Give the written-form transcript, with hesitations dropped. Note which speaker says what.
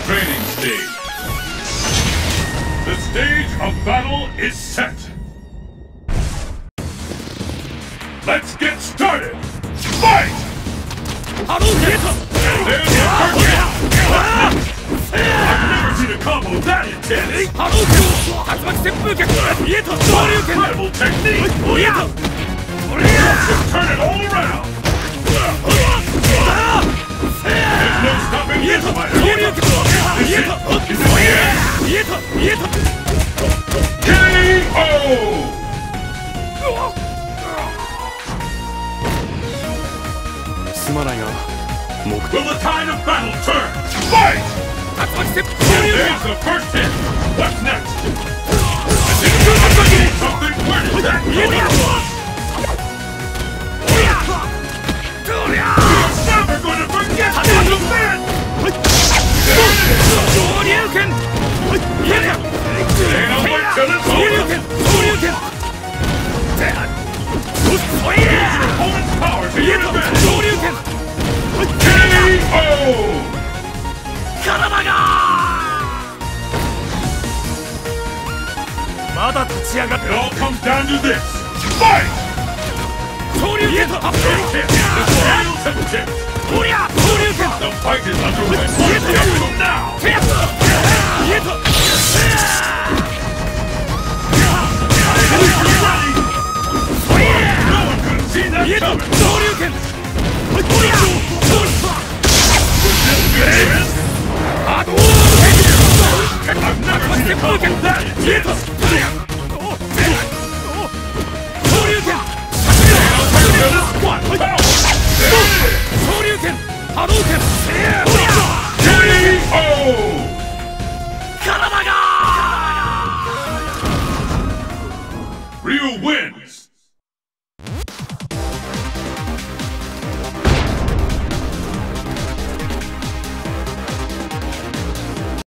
Speaker 1: training stage. The stage of battle is set. Let's get started. Fight! There's the first hit. I've never seen a combo that intense. Incredible technique. Just turn it all around. There's no stopping this fighter. Is it KO! Will the tide of battle turn? Fight! There's the first hit. What's next? Something. Where did that go? Never gonna forget this event! There it is! Ain't no wait till it's over! Use your opponent's power to your advantage! KO! It all comes down to this! Fight! First hit is real tip. The fight is underway. One step from now. No one could have seen that coming. Would this be it? I've never seen a combo that intense.